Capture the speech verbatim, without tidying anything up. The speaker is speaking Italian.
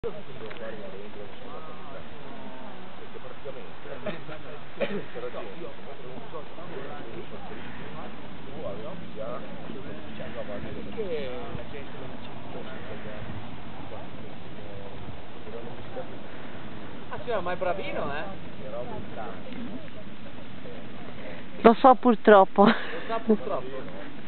Perché praticamente per la gente tu aveva già una base delle che la gente non ci ah sì, ma è bravino, eh? Era un Lo so purtroppo. Lo sa purtroppo.